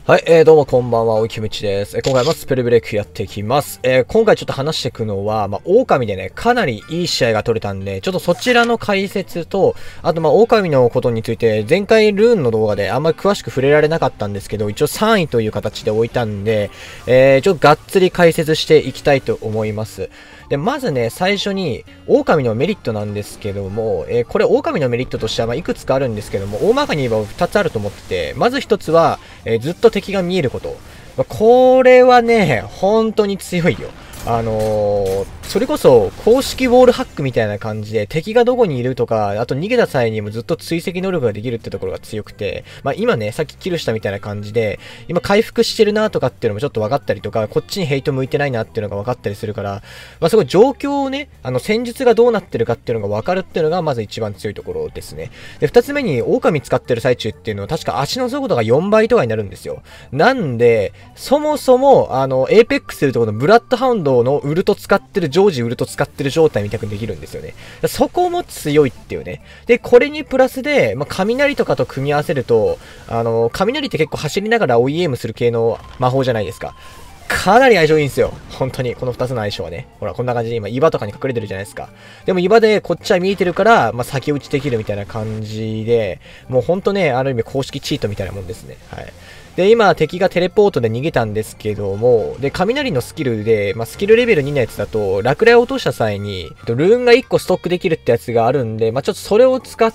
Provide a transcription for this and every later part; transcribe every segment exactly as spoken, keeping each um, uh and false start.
はい、えー、どうもこんばんは、おいきむちです。えー、今回もスペルブレイクやっていきます。えー、今回ちょっと話していくのは、まあ、狼でね、かなりいい試合が取れたんで、ちょっとそちらの解説と、あとまあ、狼のことについて、前回ルーンの動画であんまり詳しく触れられなかったんですけど、一応さんいという形で置いたんで、えー、ちょっとがっつり解説していきたいと思います。で、まずね、最初に、狼のメリットなんですけども、えー、これ狼のメリットとしては、まあ、いくつかあるんですけども、大まかに言えばふたつあると思ってて、まずひとつは、えー、ずっと敵が見えること。まあ、これはね、本当に強いよ。あのー、それこそ公式ウォールハックみたいな感じで敵がどこにいるとか、あと逃げた際にもずっと追跡能力ができるってところが強くて、まあ今ね、さっきキルしたみたいな感じで、今回復してるなとかっていうのもちょっと分かったりとか、こっちにヘイト向いてないなっていうのが分かったりするから、まあすごい状況をね、あの戦術がどうなってるかっていうのが分かるっていうのがまず一番強いところですね。で、二つ目に狼使ってる最中っていうのは確か足の速度がよんばいとかになるんですよ。なんで、そもそも、あの、エーペックスするところのブラッドハウンドのウルト使ってる、常時ウルト使ってる状態みたくできるんですよね。そこも強いっていうね。で、これにプラスで、まあ、雷とかと組み合わせると、あの、雷って結構走りながら オーイーエム する系の魔法じゃないですか。かなり相性いいんですよ。本当に。この二つの相性はね。ほら、こんな感じで今、岩とかに隠れてるじゃないですか。でも岩でこっちは見えてるから、まあ、先打ちできるみたいな感じで、もうほんとね、ある意味公式チートみたいなもんですね。はい。で、今、敵がテレポートで逃げたんですけども、で、雷のスキルで、まあ、スキルレベルにのやつだと、落雷を落とした際に、ルーンがいっこストックできるってやつがあるんで、まあ、ちょっとそれを使って、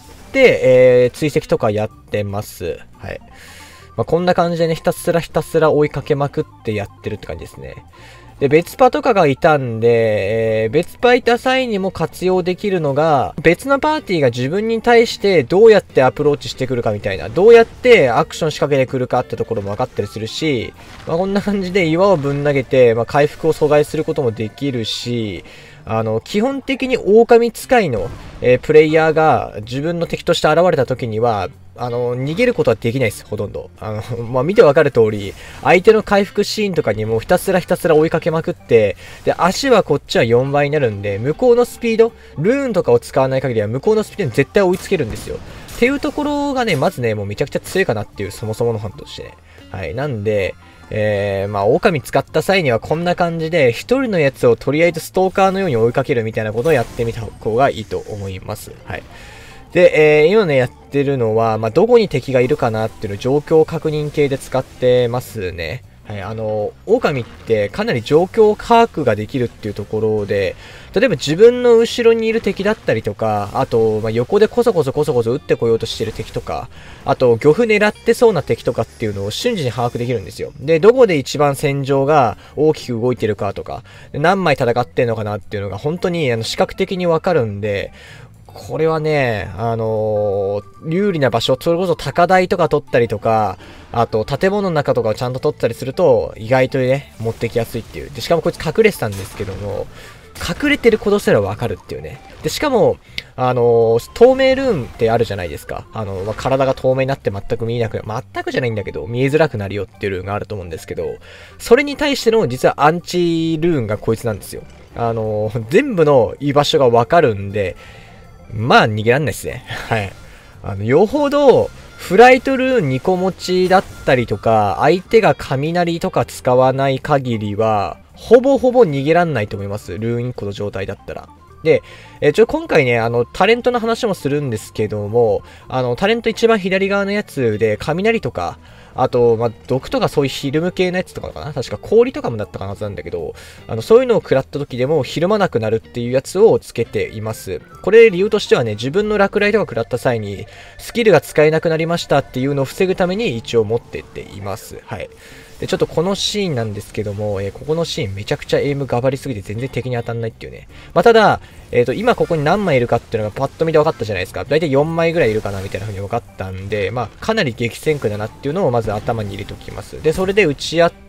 えー、追跡とかやってます。はい。まあ、こんな感じでね、ひたすらひたすら追いかけまくってやってるって感じですね。で、別パとかがいたんで、えー、別パいた際にも活用できるのが、別のパーティーが自分に対してどうやってアプローチしてくるかみたいな、どうやってアクション仕掛けてくるかってところも分かったりするし、まあ、こんな感じで岩をぶん投げて、まあ、回復を阻害することもできるし、あの、基本的に狼使いの、えー、プレイヤーが自分の敵として現れた時には、あの、逃げることはできないです、ほとんど。あの、まあ、見てわかる通り、相手の回復シーンとかにもひたすらひたすら追いかけまくって、で、足はこっちはよんばいになるんで、向こうのスピード、ルーンとかを使わない限りは向こうのスピードに絶対追いつけるんですよ。っていうところがね、まずね、もうめちゃくちゃ強いかなっていう、そもそものファンとしてね。はい。なんで、えー、まあ、狼使った際にはこんな感じで、一人のやつをとりあえずストーカーのように追いかけるみたいなことをやってみた方がいいと思います。はい。で、えー、今ね、やってるのは、まあ、どこに敵がいるかなっていうのを状況確認系で使ってますね。はい、あの、狼ってかなり状況把握ができるっていうところで、例えば自分の後ろにいる敵だったりとか、あと、まあ、横でこそこそこそこそ撃ってこようとしてる敵とか、あと、漁夫狙ってそうな敵とかっていうのを瞬時に把握できるんですよ。で、どこで一番戦場が大きく動いてるかとか、何枚戦ってんのかなっていうのが本当にあの視覚的にわかるんで、これはね、あのー、有利な場所、それこそ高台とか取ったりとか、あと建物の中とかをちゃんと取ったりすると、意外とね、持ってきやすいっていう。で、しかもこいつ隠れてたんですけども、隠れてることすらわかるっていうね。で、しかも、あのー、透明ルーンってあるじゃないですか。あの、まあ、体が透明になって全く見えなく、全くじゃないんだけど、見えづらくなるよっていうルーンがあると思うんですけど、それに対しての実はアンチルーンがこいつなんですよ。あのー、全部の居場所がわかるんで、まあ逃げらんないですね。はい。あの、よほど、フライトルーンにこ持ちだったりとか、相手が雷とか使わない限りは、ほぼほぼ逃げらんないと思います。ルーンいっこの状態だったら。で、えちょ、今回ね、あの、タレントの話もするんですけども、あの、タレント一番左側のやつで、雷とか、あと、まあ、毒とかそういうフィルム系のやつとかかな、確か氷とかもだったかなはずなんだけど、あの、そういうのを食らった時でもひるまなくなるっていうやつをつけています。これ理由としてはね、自分の落雷とか食らった際に、スキルが使えなくなりましたっていうのを防ぐために一応持ってっています。はい。で、ちょっとこのシーンなんですけども、えー、ここのシーンめちゃくちゃエイムがばりすぎて全然敵に当たんないっていうね。まあ、ただ、えっと、今ここに何枚いるかっていうのがパッと見で分かったじゃないですか。だいたいよんまいぐらいいるかなみたいな風に分かったんで、まあ、かなり激戦区だなっていうのをまず頭に入れておきます。で、それで打ち合って、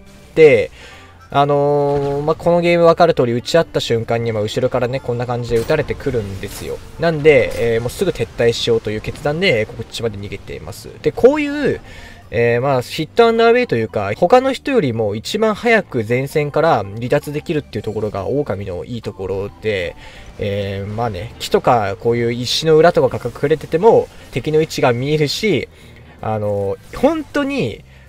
あのー、まあ、このゲーム分かる通り打ち合った瞬間に、まあ、後ろからね、こんな感じで撃たれてくるんですよ。なんで、えー、もうすぐ撤退しようという決断で、こっちまで逃げています。で、こういう、えー、まあ、ヒットアンダーウェイというか、他の人よりも一番早く前線から離脱できるっていうところが狼のいいところで、えー、まあね、木とかこういう石の裏とかが隠れてても敵の位置が見えるし、あの、本当に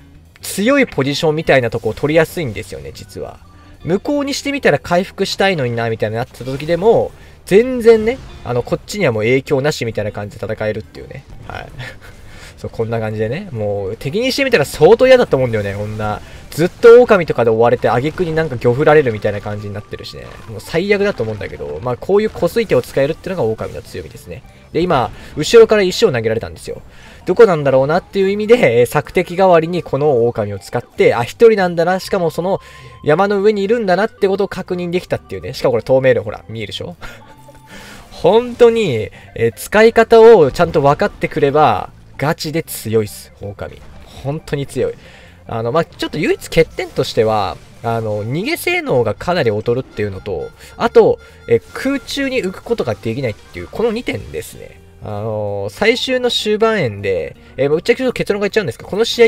強いポジションみたいなとこを取りやすいんですよね、実は。向こうにしてみたら回復したいのにな、みたいになってた時でも、全然ね、あの、こっちにはもう影響なしみたいな感じで戦えるっていうね。はい。そう、こんな感じでね。もう、敵にしてみたら相当嫌だと思うんだよね、こんな。ずっと狼とかで追われて、挙句になんか魚振られるみたいな感じになってるしね。もう最悪だと思うんだけど、まあ、こういう小水手を使えるっていうのが狼の強みですね。で、今、後ろから石を投げられたんですよ。どこなんだろうなっていう意味で、えー、索敵代わりにこの狼を使って、あ、一人なんだな、しかもその山の上にいるんだなってことを確認できたっていうね。しかもこれ透明度ほら、見えるでしょ本当に、えー、使い方をちゃんと分かってくれば、ガチで強いっす、狼。本当に強い。あの、まあ、ちょっと唯一欠点としては、あの、逃げ性能がかなり劣るっていうのと、あと、え空中に浮くことができないっていう、このにてんですね。あのー、最終の終盤円で、えー、ぶっちゃけちょっと結論が言っちゃうんですけど、この試合って、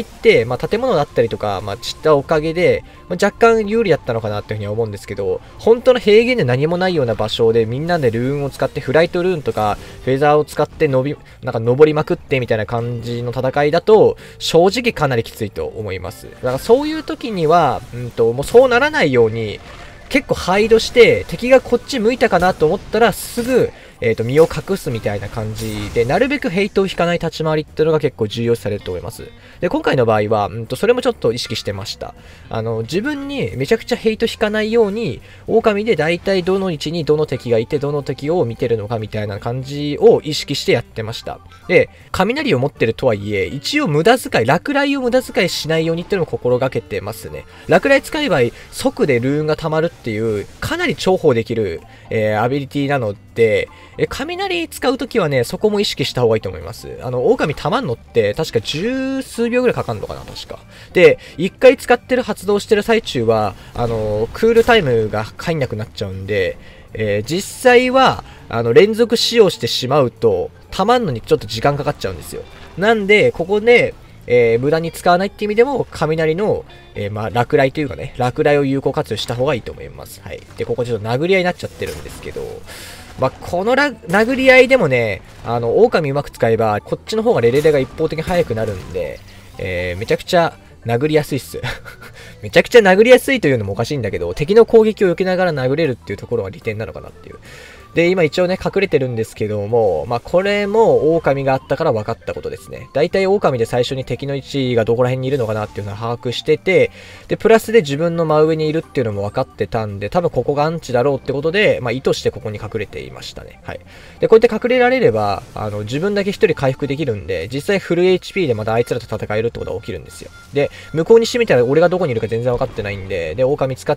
まあ、建物だったりとか、まあ、散ったおかげで、まあ、若干有利だったのかなっていうふうに思うんですけど、本当の平原で何もないような場所で、みんなでルーンを使って、フライトルーンとか、フェザーを使って伸び、なんか登りまくってみたいな感じの戦いだと、正直かなりきついと思います。だからそういう時には、うんと、もうそうならないように、結構ハイドして、敵がこっち向いたかなと思ったら、すぐ、えっと、身を隠すみたいな感じで、なるべくヘイトを引かない立ち回りっていうのが結構重要視されると思います。で、今回の場合は、うんと、それもちょっと意識してました。あの、自分にめちゃくちゃヘイト引かないように、狼で大体どの位置にどの敵がいて、どの敵を見てるのかみたいな感じを意識してやってました。で、雷を持ってるとはいえ、一応無駄遣い、落雷を無駄遣いしないようにっていうのを心がけてますね。落雷使えば即でルーンが溜まるっていう、かなり重宝できる、えー、アビリティなので、え、雷使うときはね、そこも意識した方がいいと思います。あの、狼溜まんのって、確か十数秒ぐらいかかんのかな、確か。で、一回使ってる発動してる最中は、あの、クールタイムが入んなくなっちゃうんで、えー、実際は、あの、連続使用してしまうと、溜まんのにちょっと時間かかっちゃうんですよ。なんで、ここで、えー、無駄に使わないって意味でも、雷の、えー、まあ、落雷というかね、落雷を有効活用した方がいいと思います。はい。で、ここちょっと殴り合いになっちゃってるんですけど、まあ、このラ殴り合いでもね、あの、狼うまく使えば、こっちの方がレレレが一方的に速くなるんで、えー、めちゃくちゃ殴りやすいっす。めちゃくちゃ殴りやすいというのもおかしいんだけど、敵の攻撃を避けながら殴れるっていうところが利点なのかなっていう。で、今一応ね、隠れてるんですけども、まあ、これも狼があったから分かったことですね。大体狼で最初に敵の位置がどこら辺にいるのかなっていうのを把握してて、で、プラスで自分の真上にいるっていうのも分かってたんで、多分ここがアンチだろうってことで、まあ、意図してここに隠れていましたね。はい。で、こうやって隠れられれば、あの、自分だけ一人回復できるんで、実際フル エイチピー でまたあいつらと戦えるってことが起きるんですよ。で、向こうにしてみたら俺がどこにいるか全然分かってないんで、で、狼使って、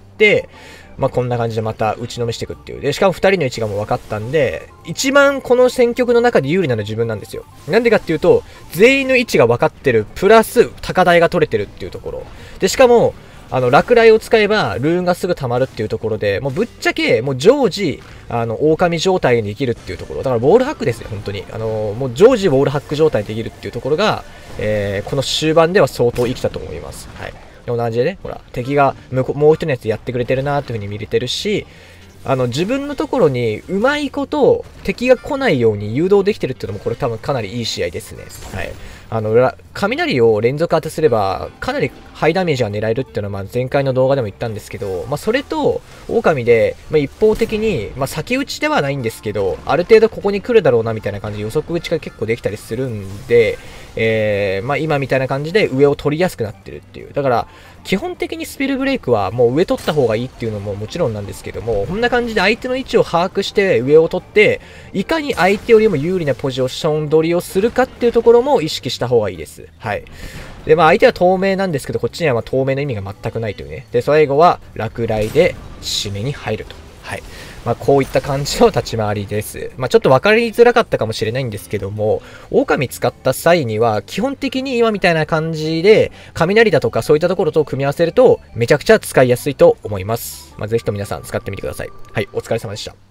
まあ、こんな感じでまた打ちのめしていくっていう。で、しかもふたりの位置がもう分かったんで、一番この戦局の中で有利なのは自分なんですよ。なんでかっていうと、全員の位置が分かってる、プラス高台が取れてるっていうところ。で、しかも、あの、落雷を使えば、ルーンがすぐ溜まるっていうところで、もうぶっちゃけ、もう常時、あの、狼状態にできるっていうところ。だから、ボールハックですよ、本当に。あの、もう常時ボールハック状態にできるっていうところが、えー、この終盤では相当生きたと思います。はい。同じでね、ほら、敵が向こう、もう一人のやつやってくれてるなーっていう風に見れてるし、あの、自分のところにうまいこと敵が来ないように誘導できてるっていうのもこれ多分かなりいい試合ですね。はい。あの、雷を連続当てすればかなりハイダメージが狙えるっていうのはまあ前回の動画でも言ったんですけど、まあそれと狼で、まあ、一方的に、まあ先打ちではないんですけど、ある程度ここに来るだろうなみたいな感じで予測打ちが結構できたりするんで、えー、まあ今みたいな感じで上を取りやすくなってるっていう。だから、基本的にスペルブレイクはもう上取った方がいいっていうのももちろんなんですけども、こんな感じで相手の位置を把握して上を取って、いかに相手よりも有利なポジション取りをするかっていうところも意識した方がいいです。はい。で、まあ相手は透明なんですけど、こっちにはまあ透明の意味が全くないというね。で、最後は落雷で締めに入ると。はい。まあこういった感じの立ち回りです。まあちょっと分かりづらかったかもしれないんですけども、狼使った際には基本的に今みたいな感じで、雷だとかそういったところと組み合わせるとめちゃくちゃ使いやすいと思います。まあぜひと皆さん使ってみてください。はい、お疲れ様でした。